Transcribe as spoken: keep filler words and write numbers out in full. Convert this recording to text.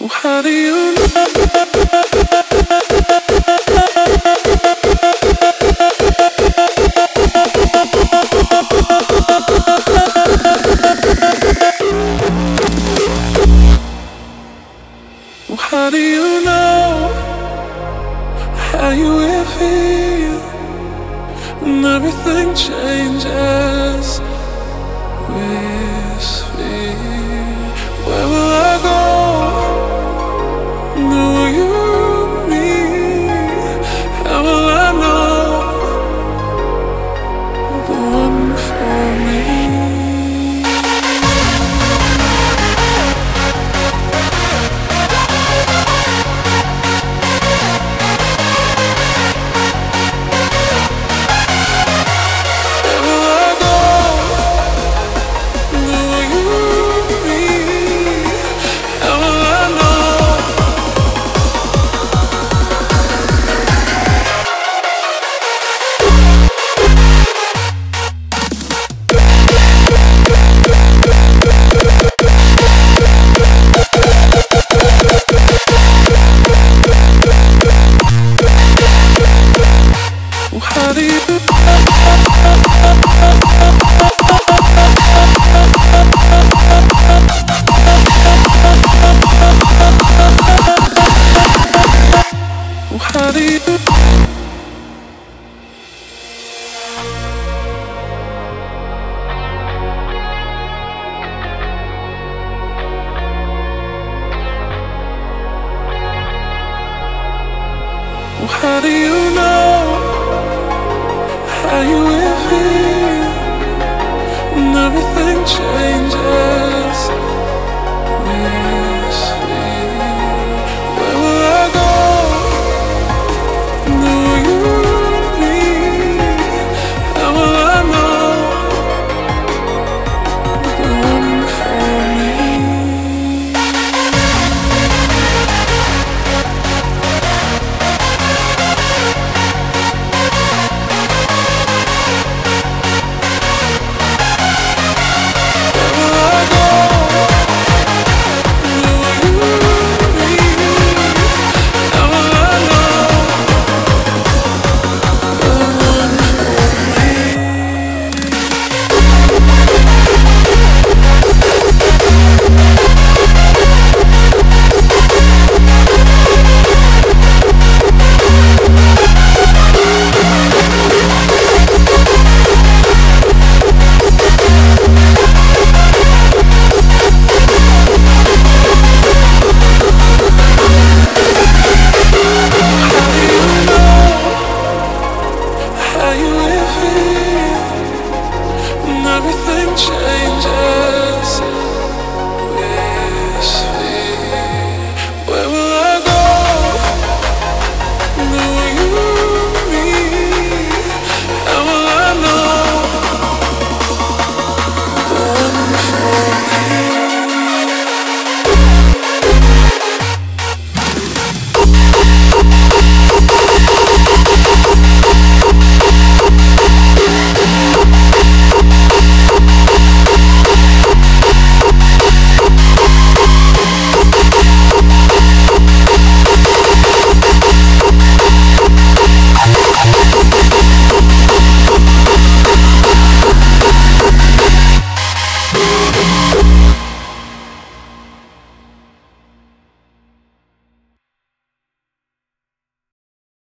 How do you know? How do you know how you will feel when everything changes with fear? Where will I go? Know you mean? How will I know the one for me? How do you How do you How do you know how you will feel when everything changes?